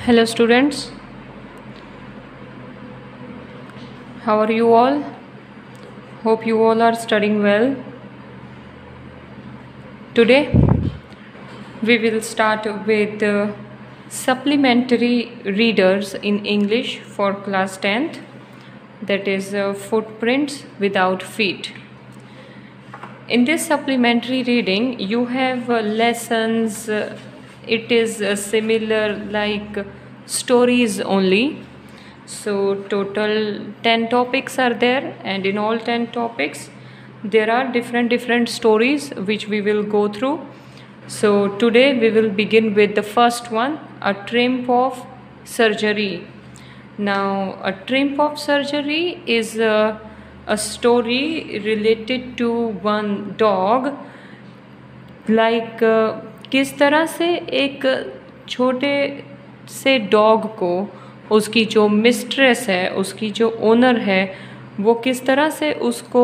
Hello students, how are you all? Hope you all are studying well. Today we will start with supplementary readers in English for class 10th, that is footprints without feet. In this supplementary reading you have lessons, it is similar like stories only. So total 10 topics are there, and in all 10 topics there are different stories which we will go through. So today we will begin with the first one, A Triumph of Surgery. Now A Triumph of Surgery is a story related to one dog, like किस तरह से एक छोटे से dog को उसकी जो mistress है, उसकी जो ओनर है, वो किस तरह से उसको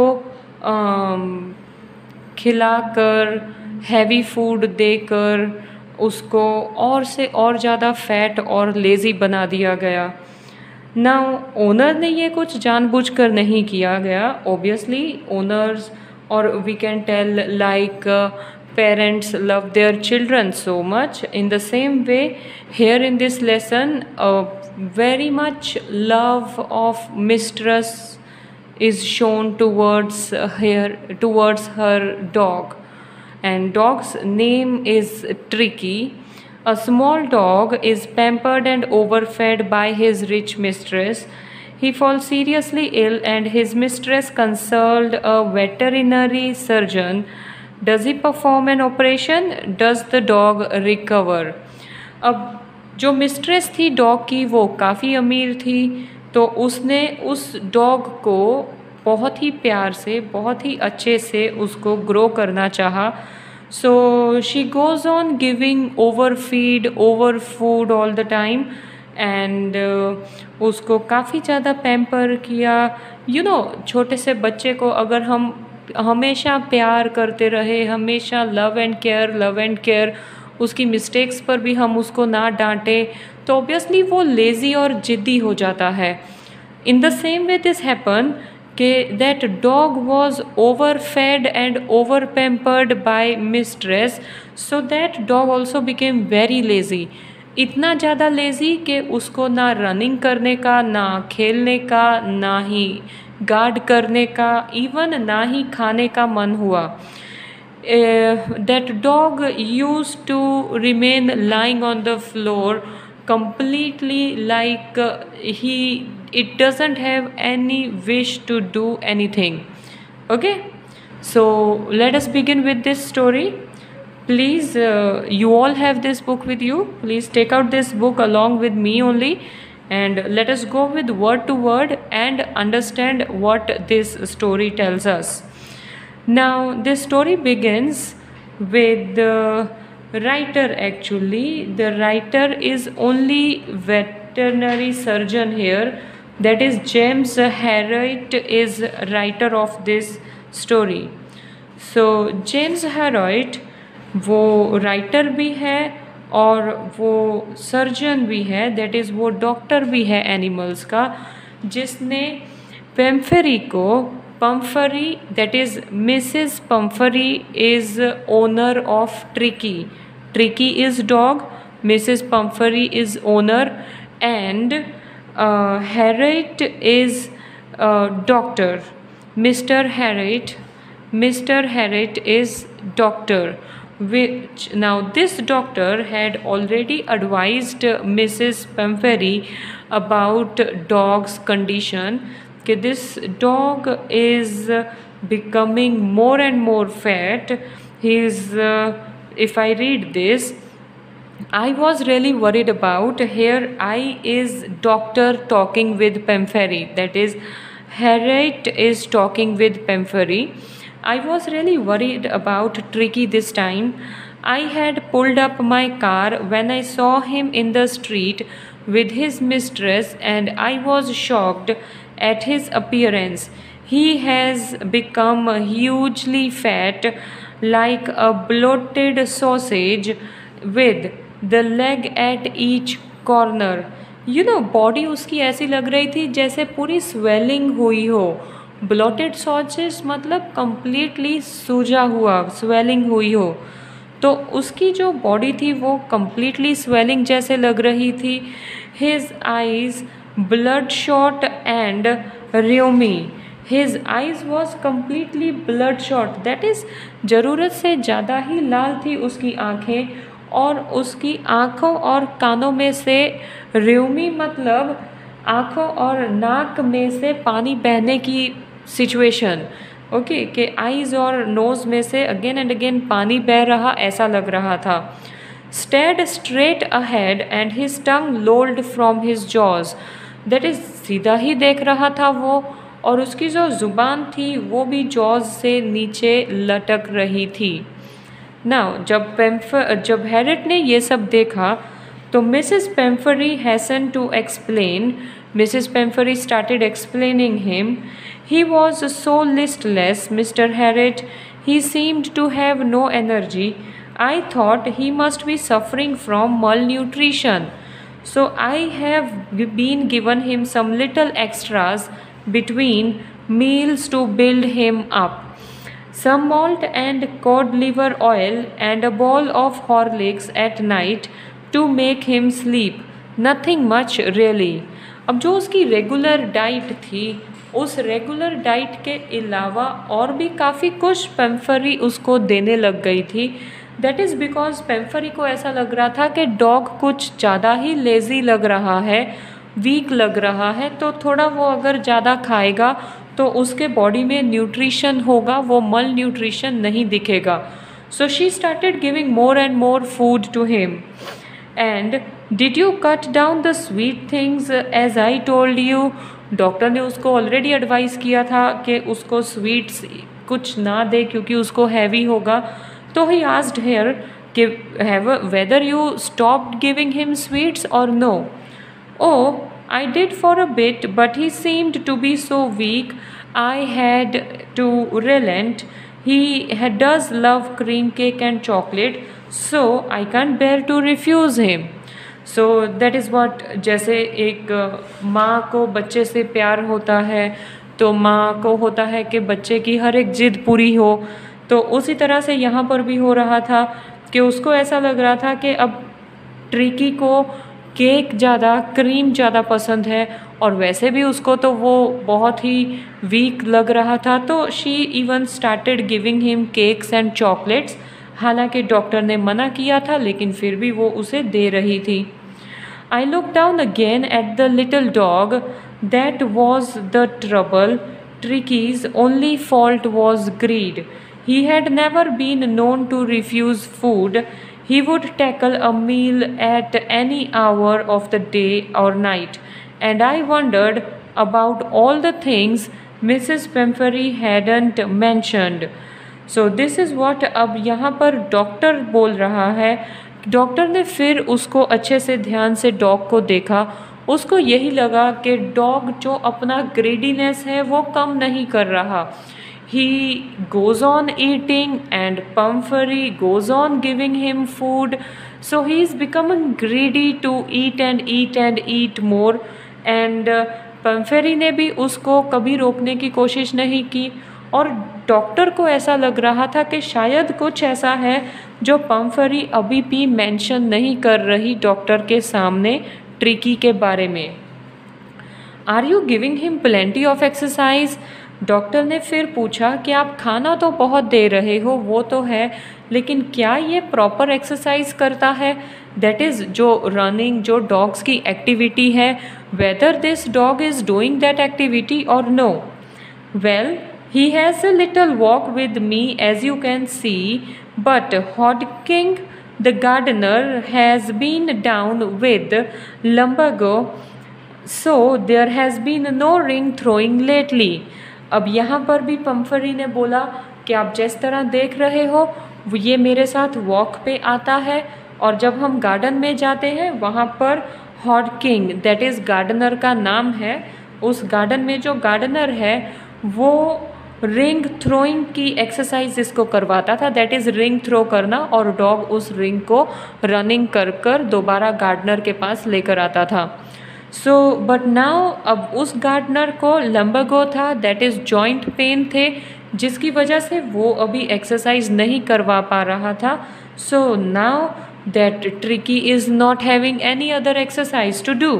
खिलाकर, हैवी फूड देकर उसको और से और ज़्यादा फैट और लेज़ी बना दिया गया ना। ओनर ने ये कुछ जानबूझकर नहीं किया गया, ऑब्वियसली ओनर्स और we can tell like parents love their children so much. In the same way, here in this lesson, very much love of mistress is shown towards her dog, and dog's name is Tricky. A small dog is pampered and overfed by his rich mistress. He falls seriously ill and his mistress consulted a veterinary surgeon. Does he perform an operation? Does the dog recover? अब जो mistress थी dog की वो काफ़ी अमीर थी, तो उसने उस डॉग को बहुत ही प्यार से, बहुत ही अच्छे से उसको ग्रो करना चाहा. So she goes on giving over feed, over food all the time, and उसको काफ़ी ज़्यादा पैम्पर किया. छोटे से बच्चे को अगर हम हमेशा प्यार करते रहे, हमेशा लव एंड केयर, उसकी मिस्टेक्स पर भी हम उसको ना डांटे, तो ऑब्वियसली वो लेज़ी और ज़िद्दी हो जाता है. In the same way this happen कि that dog was over fed and over pampered by mistress, so that dog also became very lazy. इतना ज़्यादा लेज़ी कि उसको ना रनिंग करने का, ना खेलने का, ना ही गार्ड करने का, इवन ना ही खाने का मन हुआ. That dog use to remain lying on the floor completely like it doesn't have any wish to do anything. Okay, so let us begin with this story. Please, you all have this book with you. Please take out this book along with me only, and let us go with word to word and understand what this story tells us. Now this story begins with the writer. Actually the writer is only veterinary surgeon here, that is James Herriot is writer of this story. So James Herriot वो writer भी है और वो surgeon भी है, that is वो doctor भी है एनिमल्स का, जिसने Pumphrey that is Mrs Pumphrey is owner of Tricky. Tricky is dog, Mrs Pumphrey is owner, and Herriot is doctor. Mr. Herriot is doctor, which now this doctor had already advised Mrs. Pamphary about dog's condition, that this dog is becoming more and more fat. He is if I read this, I was really worried about, here I is doctor talking with Pamphary, that is Herriot is talking with Pamphary. I was really worried about Tricky this time. I had pulled up my car when I saw him in the street with his mistress, and I was shocked at his appearance. He has become hugely fat, like a bloated sausage, with the leg at each corner. Body उसकी ऐसी लग रही थी जैसे पूरी swelling हुई हो। Blotted sauces मतलब कंप्लीटली सूजा हुआ, स्वेलिंग हुई हो। तो उसकी जो बॉडी थी वो कंप्लीटली स्वेलिंग जैसे लग रही थी। His eyes bloodshot and rheumy. His eyes was completely bloodshot. That is, ज़रूरत से ज़्यादा ही लाल थी उसकी आँखें, और उसकी आँखों और कानों में से rheumy मतलब आँखों और नाक में से पानी बहने की सिचुएशन। ओके, कि आईज और नोज़ में से अगेन एंड अगेन पानी बह रहा, ऐसा लग रहा था। Stared straight ahead and his tongue lolled from his jaws. That is, सीधा ही देख रहा था वो, और उसकी जो ज़ुबान थी वो भी जॉज से नीचे लटक रही थी। नाउ जब हैरिट ने ये सब देखा तो Mrs Pumphrey hastened to explain. Mrs Pumphrey started explaining him. He was so listless, mister Herriot. He seemed to have no energy. I thought he must be suffering from malnutrition. So I have been given him some little extras between meals to build him up. Some malt and cod liver oil and a bowl of Horlicks at night to make him sleep. Nothing much really. अब जो उसकी regular diet थी, उस regular diet के अलावा और भी काफ़ी कुछ पेम्फरी उसको देने लग गई थी। दैट इज़ बिकॉज पेम्फरी को ऐसा लग रहा था कि डॉग कुछ ज़्यादा ही लेज़ी लग रहा है, वीक लग रहा है, तो थोड़ा वो अगर ज़्यादा खाएगा तो उसके बॉडी में न्यूट्रिशन होगा, वो मल न्यूट्रिशन नहीं दिखेगा। So she started giving more and more food to him. And did you cut down the sweet things as I told you. Doctor ने उसको ऑलरेडी एडवाइस किया था कि उसको स्वीट्स कुछ ना दे क्योंकि उसको हैवी होगा। तो ही आस्क्ड हियर कि whether you stopped giving him sweets or no. Oh, I did for a bit, but he seemed to be so weak I had to relent. He does love cream cake and chocolate, so I can't bear to refuse him. So that is what, जैसे एक माँ को बच्चे से प्यार होता है तो माँ को होता है कि बच्चे की हर एक जिद पूरी हो, तो उसी तरह से यहाँ पर भी हो रहा था कि उसको ऐसा लग रहा था कि अब ट्रिकी को केक ज़्यादा, क्रीम ज़्यादा पसंद है, और वैसे भी उसको तो वो बहुत ही वीक लग रहा था। तो she even started giving him cakes and chocolates. हालांकि डॉक्टर ने मना किया था लेकिन फिर भी वो उसे दे रही थी। I looked down again at the little dog. That was the trouble. Tricky's only fault was greed. He had never been known to refuse food. He would tackle a meal at any hour of the day or night. And I wondered about all the things Mrs. Pemfery hadn't mentioned. So this is what अब यहाँ पर doctor बोल रहा है। Doctor ने फिर उसको अच्छे से ध्यान से डॉग को देखा। उसको यही लगा कि डॉग जो अपना ग्रेडीनेस है वो कम नहीं कर रहा। He goes on eating and Pumphrey goes on giving him food, so he is becoming greedy to eat and eat and eat more. And Pumphrey ने भी उसको कभी रोकने की कोशिश नहीं की, और डॉक्टर को ऐसा लग रहा था कि शायद कुछ ऐसा है जो पम्फरी अभी भी मेंशन नहीं कर रही डॉक्टर के सामने ट्रिकी के बारे में। Are you giving him plenty of exercise? Doctor ने फिर पूछा कि आप खाना तो बहुत दे रहे हो, वो तो है, लेकिन क्या ये प्रॉपर एक्सरसाइज करता है? दैट इज़ जो रनिंग, जो डॉग्स की एक्टिविटी है, whether this dog is doing that activity और no? Well, he has a little walk with me as you can see, but Hodking the gardener has been down with lumbago, so there has been no ring throwing lately. अब यहाँ पर भी पम्फरी ने बोला कि आप जिस तरह देख रहे हो ये मेरे साथ वॉक पे आता है, और जब हम गार्डन में जाते हैं वहाँ पर हॉडकिंग, दैट इज़ गार्डनर का नाम है, उस गार्डन में जो गार्डनर है वो रिंग थ्रोइंग की एक्सरसाइज इसको करवाता था, दैट इज़ रिंग थ्रो करना, और डॉग उस रिंग को रनिंग कर कर दोबारा गार्डनर के पास लेकर आता था। सो बट नाउ अब उस गार्डनर को लंबरगो था, दैट इज़ जॉइंट पेन थे, जिसकी वजह से वो अभी एक्सरसाइज नहीं करवा पा रहा था। So now that Tricky is not having any other exercise to do.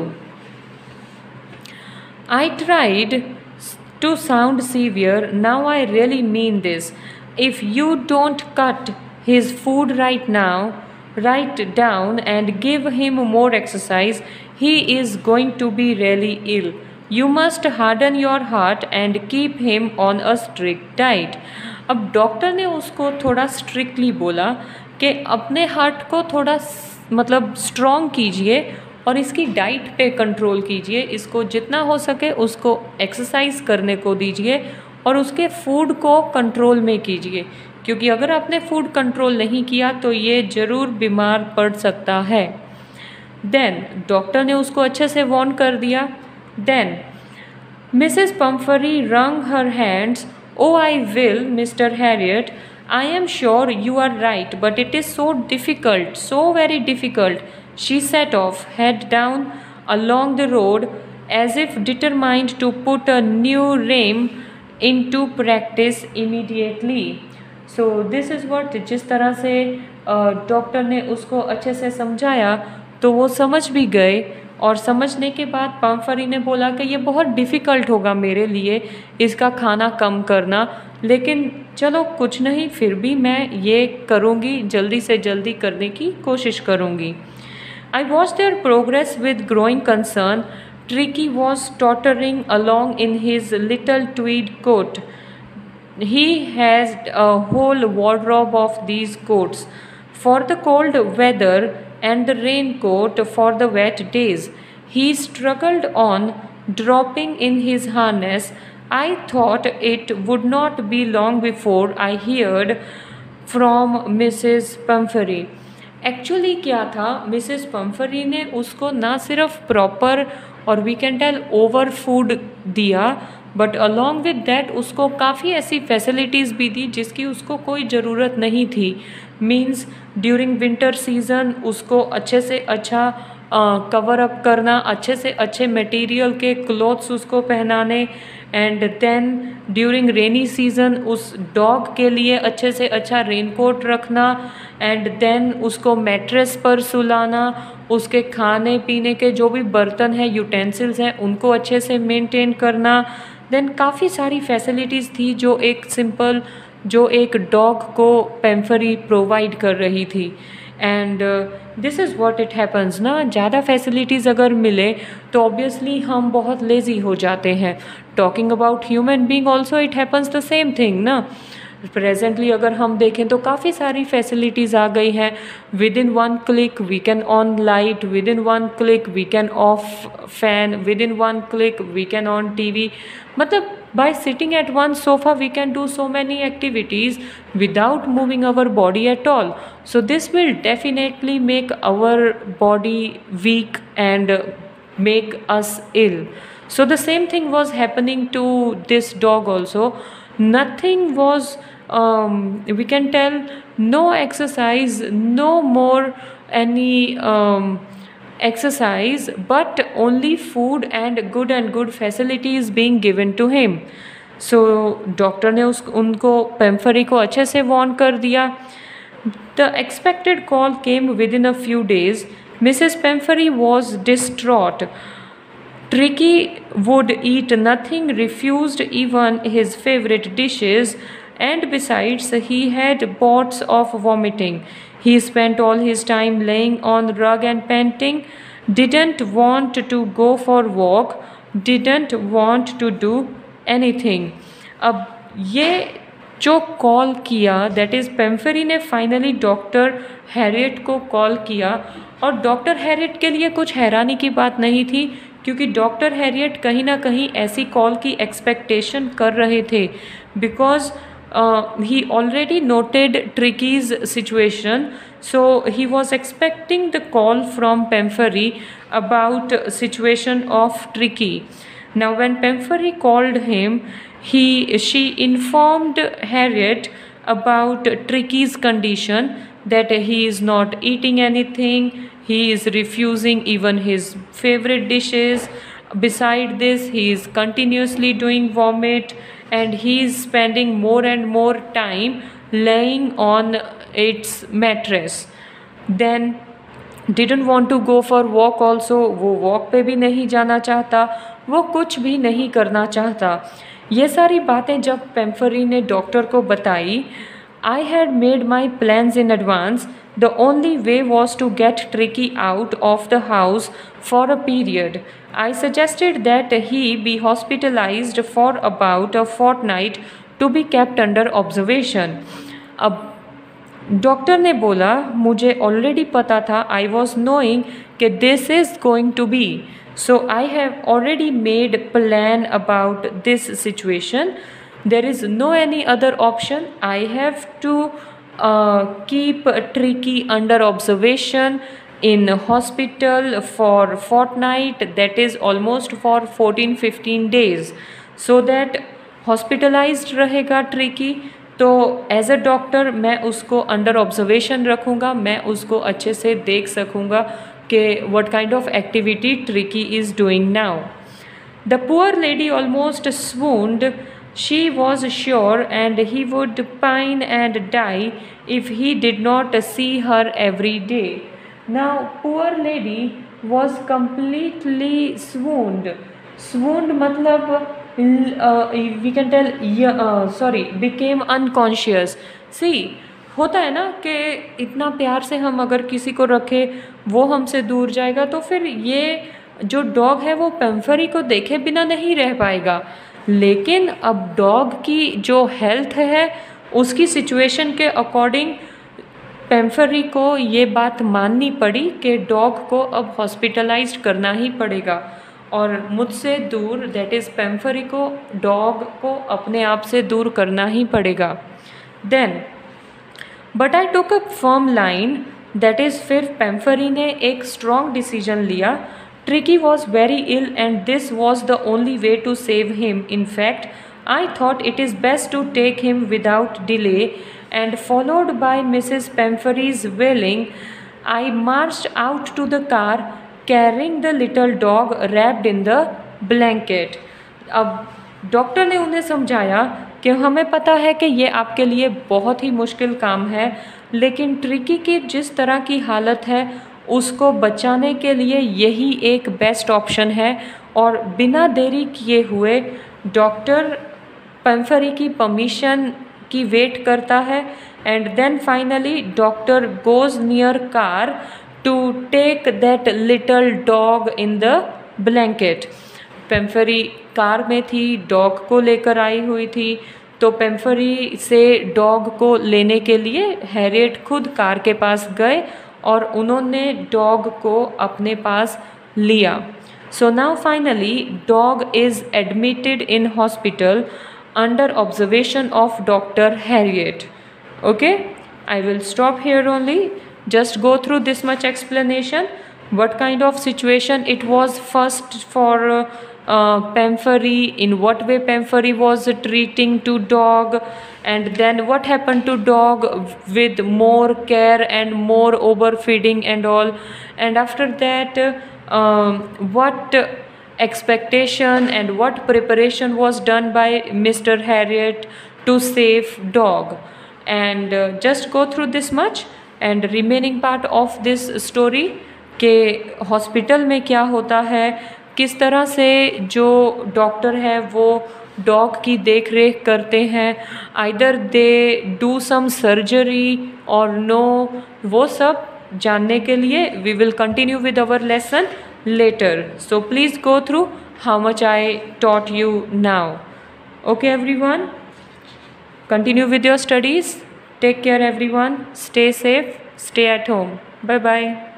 I tried to sound severe. Now I really mean this. If you don't cut his food right now, right down, and give him more exercise, he is going to be really ill. You must harden your heart and keep him on a strict diet. अब doctor ने उसको थोड़ा strictly बोला कि अपने heart को थोड़ा मतलब स्ट्रॉन्ग कीजिए और इसकी डाइट पे कंट्रोल कीजिए, इसको जितना हो सके उसको एक्सरसाइज करने को दीजिए और उसके फूड को कंट्रोल में कीजिए, क्योंकि अगर आपने फूड कंट्रोल नहीं किया तो ये ज़रूर बीमार पड़ सकता है। देन डॉक्टर ने उसको अच्छे से वार्न कर दिया। Then Mrs Pumphrey wrung her hands. Oh, I will, Mr. Harriet. I am sure you are right, but it is so difficult, so very difficult. She set off, head down, along the road, as if determined to put a new rhyme into practice immediately. So this is what, जिस तरह से doctor ने उसको अच्छे से समझाया तो वो समझ भी गए, और समझने के बाद पम्फरी ने बोला कि ये बहुत डिफ़िकल्ट होगा मेरे लिए इसका खाना कम करना, लेकिन चलो कुछ नहीं, फिर भी मैं ये करूँगी, जल्दी से जल्दी करने की कोशिश करूँगी। I watched their progress with growing concern. Tricky was tottering along in his little tweed coat. He has a whole wardrobe of these coats for the cold weather and the raincoat for the wet days. He struggled on, dropping in his harness. I thought it would not be long before I heard from Mrs. Pumphrey. Actually क्या था, Mrs पम्फरी ने उसको ना सिर्फ proper और we can tell over food दिया, but along with that उसको काफ़ी ऐसी फैसिलिटीज़ भी दी जिसकी उसको कोई ज़रूरत नहीं थी। मीन्स ड्यूरिंग विंटर सीज़न उसको अच्छे से अच्छा कवर अप करना, अच्छे से अच्छे मटेरियल के क्लॉथ्स उसको पहनाने, and then during rainy season उस डॉग के लिए अच्छे से अच्छा रेनकोट रखना, एंड देन उसको मैट्रेस पर सुलाना, उसके खाने पीने के जो भी बर्तन हैं, यूटेंसिल्स हैं, उनको अच्छे से मेंटेन करना। देन काफ़ी सारी फैसिलिटीज़ थी जो एक डॉग को पेम्फरी प्रोवाइड कर रही थी। And this is what it happens ना, ज़्यादा फैसिलिटीज़ अगर मिले तो ऑब्वियसली हम बहुत लेज़ी हो जाते हैं। Talking about human being also it happens the same thing ना। प्रेजेंटली अगर हम देखें तो काफ़ी सारी फैसिलिटीज़ आ गई हैं। Within one click we can on light, within one click we can off fan, within one click we can on TV. मतलब by sitting at one sofa we can do so many activities without moving our body at all. So this will definitely make our body weak and make us ill. So the same thing was happening to this dog also. Nothing was we can tell no exercise, no more any exercise, but only food and good facilities being given to him. So doctor ने उनको पेम्फरी को अच्छे से warn कर दिया। The expected call came within a few days. Mrs. Pumphrey was distraught. Tricky would eat nothing, refused even his favorite dishes, and besides he had bouts of vomiting. He spent all his time laying on rug and panting, didn't want to go for walk, didn't want to do anything. अब ये जो call किया, that is Pumphrey ने finally doctor Herriot को call किया, और doctor Harriet के लिए कुछ हैरानी की बात नहीं थी, क्योंकि डॉक्टर हैरियट कहीं ना कहीं ऐसी कॉल की एक्सपेक्टेशन कर रहे थे, because he already noted Tricky's situation, so he was expecting the call from Pumphrey about situation of Tricky. Now when Pumphrey called him, She informed Harriet about Tricky's condition, that he is not eating anything, he is refusing even his favorite dishes. Beside this, he is continuously doing vomit, and he is spending more and more time laying on its mattress. Then didn't want to go for walk also, वो walk पे भी नहीं जाना चाहता, वो कुछ भी नहीं करना चाहता. ये सारी बातें जब पेम्फरी ने डॉक्टर को बताई, I had made my plans in advance. The only way was to get Tricki out of the house for a period. I suggested that he be hospitalized for about a fortnight to be kept under observation. अब doctor ने बोला, मुझे already पता था, I was knowing कि this is going to be, so I have already made plan about this situation. There is no any other option. I have to keep Tricki under observation in hospital for fortnight, that is almost for 14-15 days, so that hospitalized रहेगा Tricki. तो as a doctor मैं उसको under observation रखूँगा, मैं उसको अच्छे से देख सकूँगा कि what kind of activity Tricki is doing now. The poor lady almost swooned. She was sure and he would pine and die if he did not see her every day. Now poor lady was completely swooned. Swooned मतलब we can tell became unconscious. See, होता है ना कि इतना प्यार से हम अगर किसी को रखें वो हमसे दूर जाएगा, तो फिर ये जो डॉग है वो पेम्फरी को देखे बिना नहीं रह पाएगा. लेकिन अब डॉग की जो हेल्थ है उसकी सिचुएशन के अकॉर्डिंग पेम्फरी को ये बात माननी पड़ी कि डॉग को अब हॉस्पिटलाइज्ड करना ही पड़ेगा, और मुझसे दूर, दैट इज़ पेम्फरी को, डॉग को अपने आप से दूर करना ही पड़ेगा. Then but I took a firm line, that is फिर पेम्फरी ने एक स्ट्रॉन्ग डिसीजन लिया. Tricki was very ill and this was the only way to save him. In fact I thought it is best to take him without delay, and followed by Mrs. Pemfery's willing, I marched out to the car carrying the little dog wrapped in the blanket. अब doctor ने उन्हें समझाया कि हमें पता है कि ये आपके लिए बहुत ही मुश्किल काम है, लेकिन ट्रिकी की जिस तरह की हालत है उसको बचाने के लिए यही एक बेस्ट ऑप्शन है. और बिना देरी किए हुए डॉक्टर पेम्फरी की परमिशन की वेट करता है, and then finally doctor goes near car to take that little dog in the blanket. Pumphrey car में थी, डॉग को लेकर आई हुई थी, तो पेम्फरी से डॉग को लेने के लिए हैरियट खुद कार के पास गए और उन्होंने डॉग को अपने पास लिया. So now finally dog is admitted in hospital under observation of Dr. Harriet. Okay, I will stop here only. Just go through this much explanation. What kind of situation it was first for Pemfery, in what way Pemfery was treating to dog, and then what happened to dog with more care and more overfeeding and all, and after that what expectation and what preparation was done by Mr. Harriet to save dog. And just go through this much, and remaining part of this story के hospital में क्या होता है, किस तरह से जो doctor है वो डॉग की देख रेख करते हैं, either they do some surgery or no, वो सब जानने के लिए we will continue with our lesson later. So please go through how much I taught you now. Okay everyone, continue with your studies. Take care everyone. Stay safe. Stay at home. Bye bye.